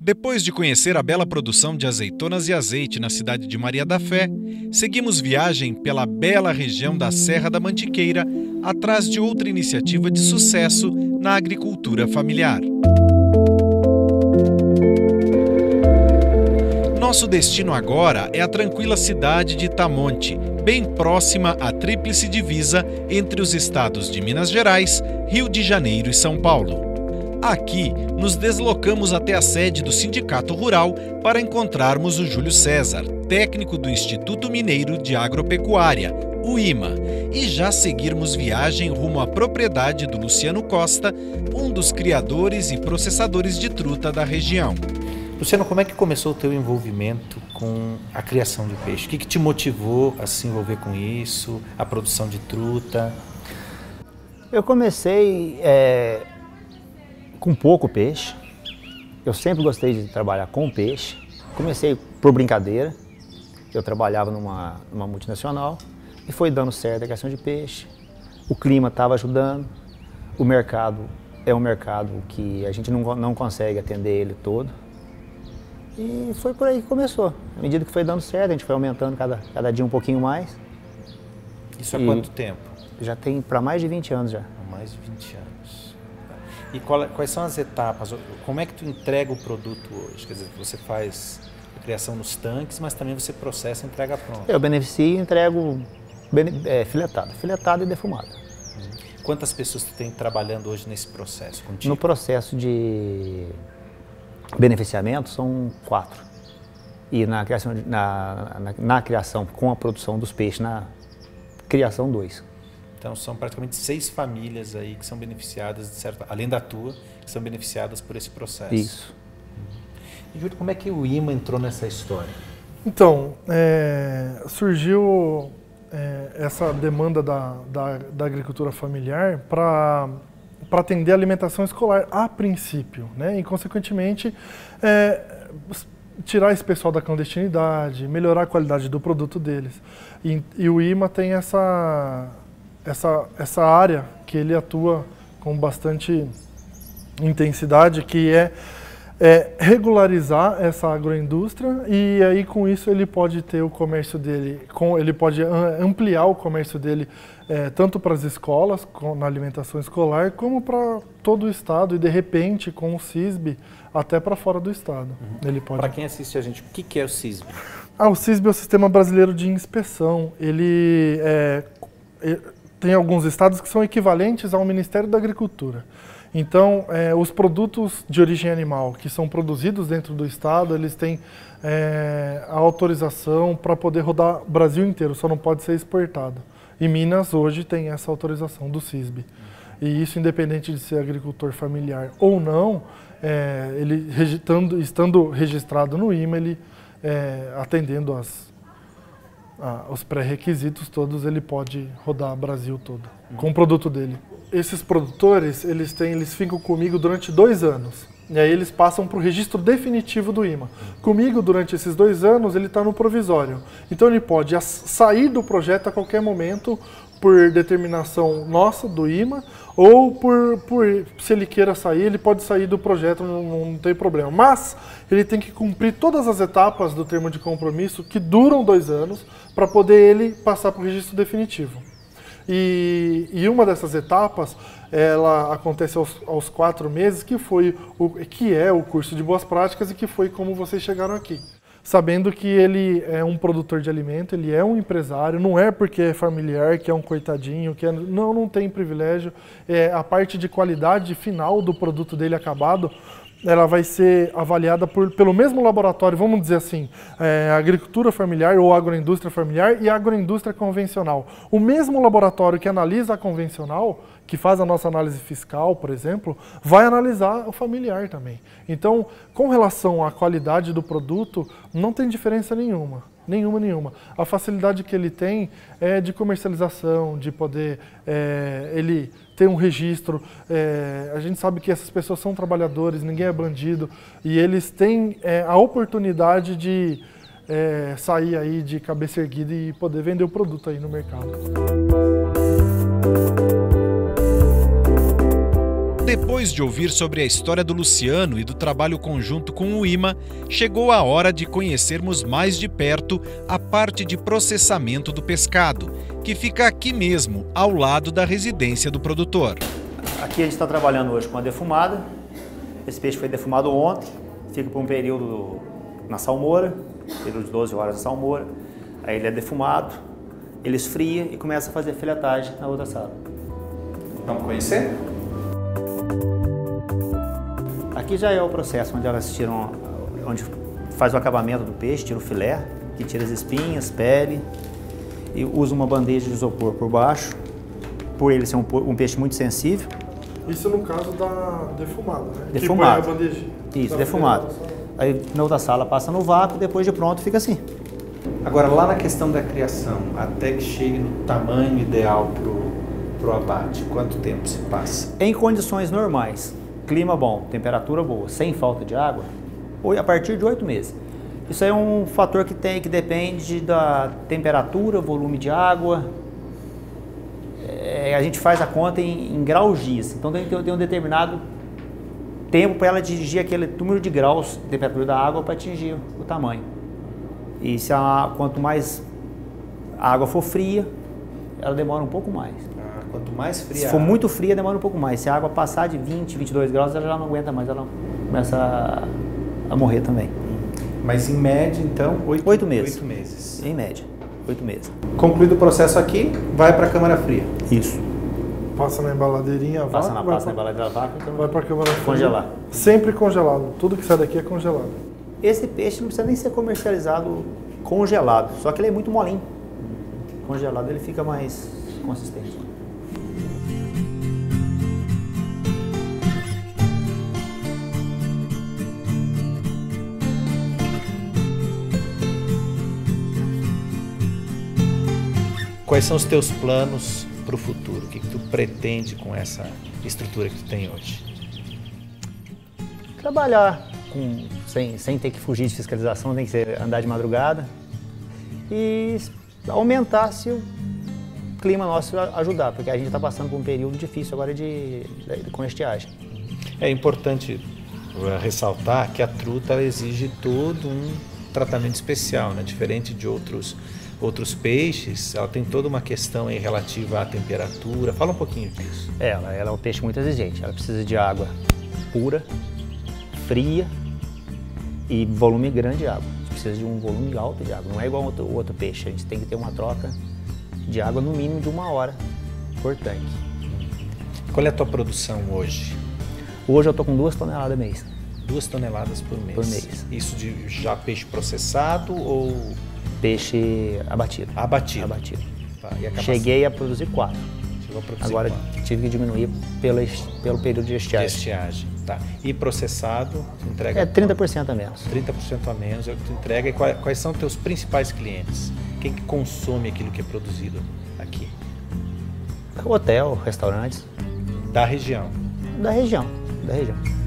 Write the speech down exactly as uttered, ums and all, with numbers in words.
Depois de conhecer a bela produção de azeitonas e azeite na cidade de Maria da Fé, seguimos viagem pela bela região da Serra da Mantiqueira, atrás de outra iniciativa de sucesso na agricultura familiar. Nosso destino agora é a tranquila cidade de Itamonte, bem próxima à tríplice divisa entre os estados de Minas Gerais, Rio de Janeiro e São Paulo. Aqui, nos deslocamos até a sede do Sindicato Rural para encontrarmos o Júlio César, técnico do Instituto Mineiro de Agropecuária, o I M A, e já seguirmos viagem rumo à propriedade do Luciano Costa, um dos criadores e processadores de truta da região. Luciano, como é que começou o teu envolvimento com a criação de peixe? O que, que te motivou a se envolver com isso, a produção de truta? Eu comecei é, com pouco peixe. Eu sempre gostei de trabalhar com peixe. Comecei por brincadeira. Eu trabalhava numa, numa multinacional e foi dando certo a criação de peixe. O clima estava ajudando. O mercado é um mercado que a gente não, não consegue atender ele todo. E foi por aí que começou. À medida que foi dando certo, a gente foi aumentando cada, cada dia um pouquinho mais. Isso há e quanto tempo? Já tem para mais de vinte anos já. Há mais de vinte anos. E qual, quais são as etapas? Como é que tu entrega o produto hoje? Quer dizer, você faz a criação nos tanques, mas também você processa e entrega pronto. Eu beneficio e entrego é, filetado. Filetado e defumado. Uhum. Quantas pessoas tu tem trabalhando hoje nesse processo contigo? No processo de beneficiamento são quatro. E na criação, de, na, na, na criação com a produção dos peixes, na criação dois. Então são praticamente seis famílias aí que são beneficiadas, de certa, além da tua, que são beneficiadas por esse processo. Isso. Uhum. E Júlio, como é que o I M A entrou nessa história? Então, é, surgiu é, essa demanda da, da, da agricultura familiar para para atender a alimentação escolar a princípio, né? E consequentemente é, tirar esse pessoal da clandestinidade, melhorar a qualidade do produto deles. E, e o I M A tem essa, essa, essa área que ele atua com bastante intensidade, que é, é regularizar essa agroindústria, e aí com isso ele pode ter o comércio dele, com, ele pode ampliar o comércio dele É, tanto para as escolas, com, na alimentação escolar, como para todo o estado e, de repente, com o CISB, até para fora do estado. Uhum. Ele pode... Para quem assiste a gente, o que, que é o CISB? Ah, o CISB é o Sistema Brasileiro de Inspeção. Ele é, é, tem alguns estados que são equivalentes ao Ministério da Agricultura. Então, é, os produtos de origem animal que são produzidos dentro do estado, eles têm é, a autorização para poder rodar o Brasil inteiro, só não pode ser exportado. E Minas hoje tem essa autorização do CISB. E isso, independente de ser agricultor familiar ou não, é, ele estando, estando registrado no I M A, ele é, atendendo as, a, os pré-requisitos todos, ele pode rodar o Brasil todo com o produto dele. Esses produtores, eles, têm, eles ficam comigo durante dois anos. E aí eles passam para o registro definitivo do I M A. Comigo, durante esses dois anos, ele está no provisório. Então ele pode sair do projeto a qualquer momento por determinação nossa, do I M A, ou por, por se ele queira sair, ele pode sair do projeto, não, não tem problema. Mas ele tem que cumprir todas as etapas do termo de compromisso, que duram dois anos, para poder ele passar para o registro definitivo. E, e uma dessas etapas, ela acontece aos, aos quatro meses, que, foi o, que é o curso de boas práticas e que foi como vocês chegaram aqui. Sabendo que ele é um produtor de alimento, ele é um empresário, não é porque é familiar, que é um coitadinho, que é, não, não tem privilégio. É, a parte de qualidade final do produto dele acabado, ela vai ser avaliada por, pelo mesmo laboratório, vamos dizer assim, é, agricultura familiar ou agroindústria familiar e agroindústria convencional. O mesmo laboratório que analisa a convencional, que faz a nossa análise fiscal, por exemplo, vai analisar o familiar também. Então, com relação à qualidade do produto, não tem diferença nenhuma. Nenhuma, nenhuma. A facilidade que ele tem é de comercialização, de poder é, ele ter um registro. É, a gente sabe que essas pessoas são trabalhadores, ninguém é bandido, e eles têm é, a oportunidade de é, sair aí de cabeça erguida e poder vender o produto aí no mercado. Depois de ouvir sobre a história do Luciano e do trabalho conjunto com o I M A, chegou a hora de conhecermos mais de perto a parte de processamento do pescado, que fica aqui mesmo, ao lado da residência do produtor. Aqui a gente está trabalhando hoje com a defumada. Esse peixe foi defumado ontem, fica por um período na salmoura, período de doze horas na salmoura. Aí ele é defumado, ele esfria e começa a fazer filetagem na outra sala. Vamos conhecer? Aqui já é o processo onde elas tiram, onde faz o acabamento do peixe, tira o filé, que tira as espinhas, pele, e usa uma bandeja de isopor por baixo, por ele ser um, um peixe muito sensível. Isso no caso da defumada, né? Defumado. Que põe a bandejinha. Isso, defumado. Aí na outra sala passa no vácuo, depois de pronto fica assim. Agora, lá na questão da criação, até que chegue no tamanho ideal para o abate, quanto tempo se passa? Em condições normais, clima bom, temperatura boa, sem falta de água, a partir de oito meses. Isso aí é um fator que, tem, que depende da temperatura, volume de água. É, a gente faz a conta em, em graus dias, então tem que ter um determinado tempo para ela atingir aquele número de graus de temperatura da água para atingir o tamanho. E se a, quanto mais a água for fria, ela demora um pouco mais. Ah, quanto mais fria. Se for muito fria, demora um pouco mais. Se a água passar de vinte, vinte e dois graus, ela já não aguenta mais, ela começa a, a morrer também. Mas em média, então, oito, oito meses. Oito meses. Em média, oito meses. Concluído o processo aqui, vai para a câmara fria. Isso. Passa na embaladeirinha, Passa vácuo, na vai passa na pra- embalagem da vaca, então Vai para a câmara fria. congelar. Sempre congelado. Tudo que sai daqui é congelado. Esse peixe não precisa nem ser comercializado congelado, só que ele é muito molinho. Congelado ele fica mais consistente. Quais são os teus planos para o futuro? O que, que tu pretende com essa estrutura que tu tem hoje? Trabalhar com, sem, sem ter que fugir de fiscalização, tem que ser andar de madrugada e aumentar se o clima nosso ajudar, porque a gente está passando por um período difícil agora de, de, com estiagem. É importante ressaltar que a truta ela exige todo um tratamento especial, né? Diferente de outros, outros peixes, ela tem toda uma questão aí relativa à temperatura. Fala um pouquinho disso. Ela, ela é um peixe muito exigente, ela precisa de água pura, fria e volume grande de água. A gente precisa de um volume alto de água, não é igual ao outro, outro peixe, a gente tem que ter uma troca de água no mínimo de uma hora por tanque. Qual é a tua produção hoje? Hoje eu estou com duas toneladas mês. Duas toneladas por mês. Por mês. Isso de já peixe processado ou Peixe abatido. abatido? Abatido. Tá, e a capacidade? Cheguei a produzir quatro. Chegou a produzir Agora quanto? tive que diminuir pelo, pelo período de De estiagem. estiagem. Tá. E processado, entrega É trinta por cento a menos. trinta por cento a menos é o que tu entrega. E quais, quais são teus principais clientes? Quem que consome aquilo que é produzido aqui? Hotel, restaurantes, Da região. da região, da região.